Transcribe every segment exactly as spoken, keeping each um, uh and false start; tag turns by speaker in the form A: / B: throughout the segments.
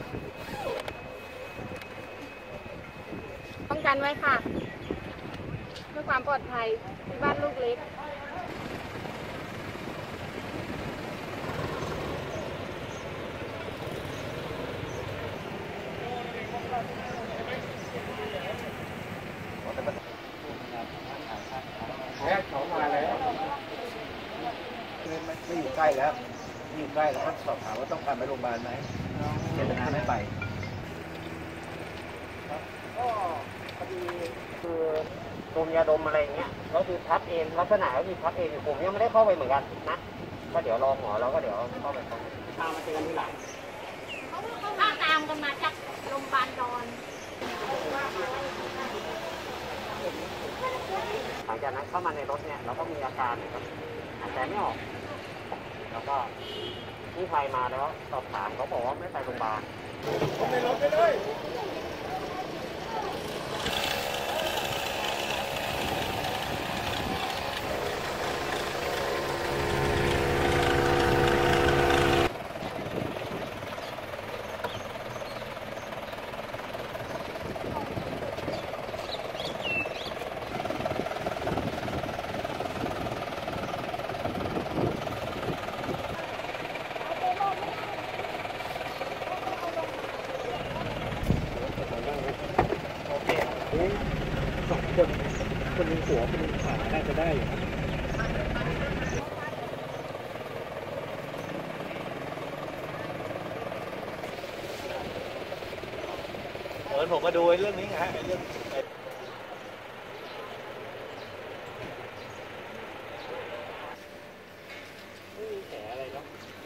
A: ป้องกันไว้ค่ะเพื่อความปลอดภัยที่บ้านลูกเล็ก
B: เขามาแล้วไม่อยู่ใกล้แล้วไม่อยู่ใกล้แล้วก็สอบถามว่าต้องการไปโรงพยาบาลไหมเจตนาไม่ไป
C: ก็พอดีคือดมยาดมอะไรเงี้ยก็คือพับเองลักษณะก็คือพับเองผมยังไม่ได้เข้าไปเหมือนกันนะก็เดี๋ยวรอหมอแล้วก็เดี๋ยวเข้าไปตรงตามมาเจอกันทีหลัง
A: เขาเขาตามกันมาจากโรงพยาบาลดอน
C: หลังจากนั้นเข้ามาในรถเนี่ยเราก็มีอาการแบบหายใจไม่ออกแล้วก็กู้ภัยมาแล้วสอบถามเขาบอกว่าไม่ไปโรงพยาบาล
B: ในรถไปเลยสองคนคนหนึ่งหัวคนหนึ่งขาน่าจะได้อยู่เออผมมาดูเรื่องนี้ไงเรื่องไม่มีแผลอะไรเนาะ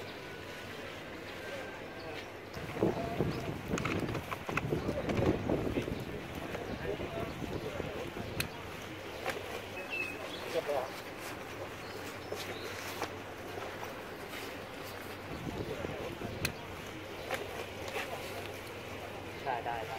B: ได้ได้ได้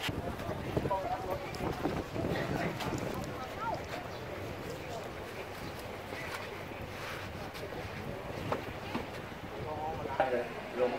B: ลง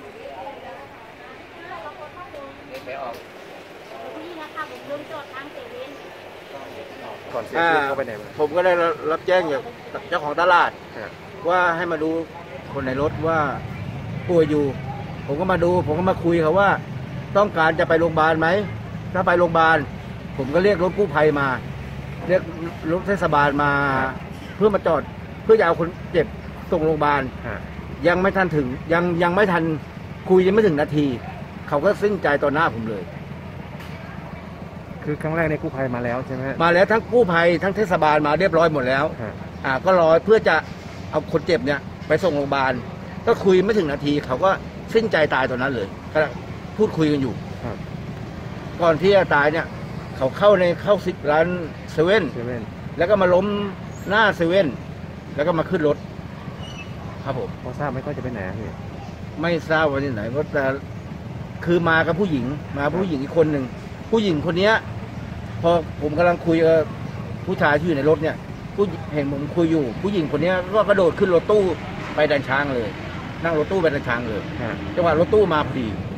B: ไปออก
A: นี่นะคะผมลงจอดทางเซเว่น
B: ก่อนเสียชีวิตเขาไปไหนมาผมก็ได้รับแจ้งจากเจ้าของตลาดว่าให้มาดูคนในรถว่าป่วยอยู่ผมก็มาดูผมก็มาคุยเขาว่าต้องการจะไปโรงพยาบาลไหมถ้าไปโรงพยาบาลผมก็เรียกรถกู้ภัยมาเรียกรถเทศบาลมาเพื่อมาจอดเพื่อจะเอาคนเจ็บส่งโรงพยาบาลยังไม่ทันถึงยังยังไม่ทันคุยยังไม่ถึงนาทีเขาก็สิ้นใจต่อหน้าผมเลย
D: คือครั้งแรกในกู้ภัยมาแล้วใช่ไหม
B: มาแล้วทั้งกู้ภัยทั้งเทศบาลมาเรียบร้อยหมดแล้วอ่าก็รอเพื่อจะเอาคนเจ็บเนี่ยไปส่งโรงพยาบาลก็คุยไม่ถึงนาทีเขาก็สิ้นใจตายตอนนั้นเลยก็พูดคุยกันอยู่ก่อนที่จะตายเนี่ยเขาเข้าในเข้าสิบร้านเซเว่นแล้วก็มาล้มหน้าเซเว่นแล้วก็มาขึ้นรถครับผม
D: พอทราบไหมก็จะไปไหนพี่
B: ไม่ทราบว่าที่ไหนเพราะแต่คือมากับผู้หญิงมาผู้หญิงอีกคนหนึ่งผู้หญิงคนนี้พอผมกำลังคุยกับผู้ชายที่อยู่ในรถเนี่ยผู้เห็นผมคุยอยู่ผู้หญิงคนนี้ก็กระโดดขึ้นรถตู้ไปดันช้างเลยนั่งรถตู้ไปดันช้างเลยจังหวะรถตู้มาพอดี